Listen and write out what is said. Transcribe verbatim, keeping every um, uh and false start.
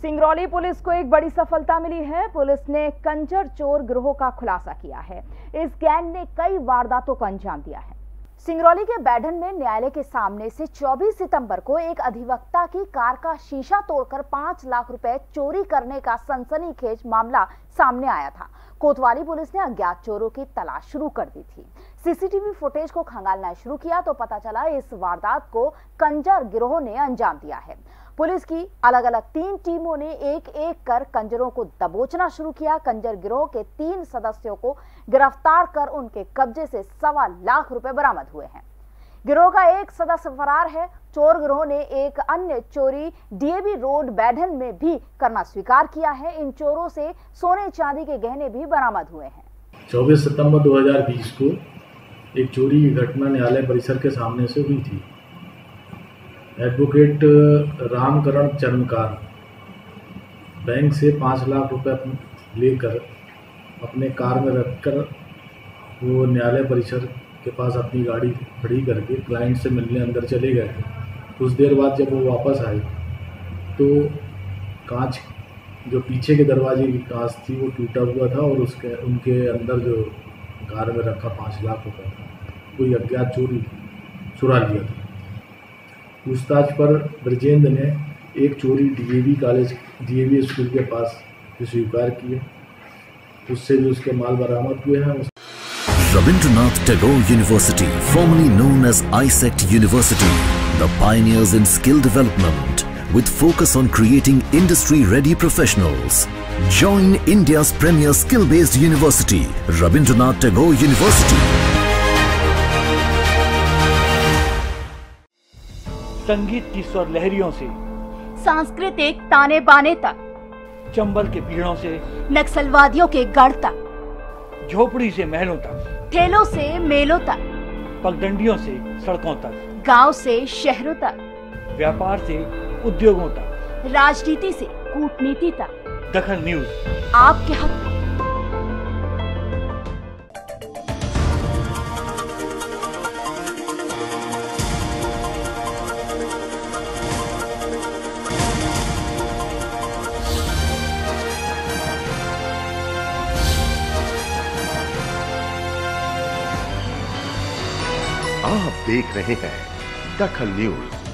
Singrauli police को एक बड़ी सफलता मिली है। पुलिस ने कंजर चोर गिरोह का खुलासा किया है। इस गैंग ने कई वारदातों को अंजाम दिया है। सिंगरौली के बैढन में न्यायालय के सामने से चौबीस सितंबर को एक अधिवक्ता की कार का शीशा तोड़कर पांच लाख रुपए चोरी करने का सनसनीखेज मामला सामने आया था। कोतवाली पुलिस ने अज्ञात चोरों की तलाश शुरू कर दी थी। सीसीटीवी फुटेज को खंगालना शुरू किया तो पता चला इस वारदात को कंजर गिरोह ने अंजाम दिया है। पुलिस की अलग अलग तीन टीमों ने एक एक कर कंजरों को दबोचना शुरू किया। कंजर गिरोह के तीन सदस्यों को गिरफ्तार कर उनके कब्जे से सवा लाख रुपए बरामद हुए हैं। गिरोह का एक सदस्य फरार है। चोर गिरोह ने एक अन्य चोरी डीएवी रोड बैढन में भी करना स्वीकार किया है। इन चोरों से सोने चांदी के गहने भी बरामद हुए हैं। चौबीस सितंबर दो हज़ार बीस को एक चोरी की घटना न्यायालय परिसर के सामने से हुई थी। एडवोकेट रामकरण चरणकार बैंक से पाँच लाख रुपए लेकर अपने कार में रखकर वो न्यायालय परिसर के पास अपनी गाड़ी खड़ी करके क्लाइंट से मिलने अंदर चले गए थे। कुछ देर बाद जब वो वापस आए तो कांच जो पीछे के दरवाजे की कांच थी वो टूटा हुआ था और उसके उनके अंदर जो कार में रखा पाँच लाख रुपए कोई अज्ञात चोरी चुरा लिया था। पूछताछ पर ब्रजेंद्र ने एक चोरी डीएवी कॉलेज डीएवी स्कूल के पास स्वीकार किए। उससे भी उसके माल बरामद हुए हैं। Rabindranath Tagore University, formerly known as I S E C T University, the pioneers in skill development with focus on creating industry-ready professionals. Join India's premier skill-based university, Rabindranath Tagore University. संगीत की स्वर लहरियों से सांस्कृतिक ताने बाने तक, चंबल के पीड़ों से नक्सलवादियों के गढ़ तक, झोपड़ी से महलों तक, ठेलों से मेलों तक, पगडंडियों से सड़कों तक, गांव से शहरों तक, व्यापार से उद्योगों तक, राजनीति से कूटनीति तक, दखल न्यूज आपके हक में। आप देख रहे हैं दखल न्यूज।